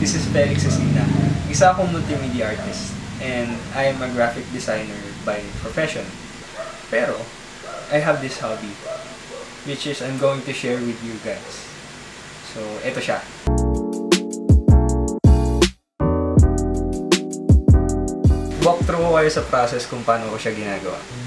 This is Felix Cecina. Isa akong multimedia artist and I am a graphic designer by profession. Pero, I have this hobby which is I'm going to share with you guys. So, eto siya. Walk through ko kayo sa process kung paano ko siya ginagawa.